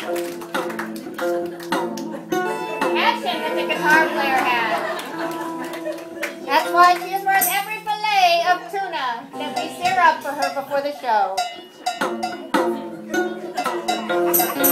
Action that the guitar player had. That's why she is worth every fillet of tuna that we sear up for her before the show.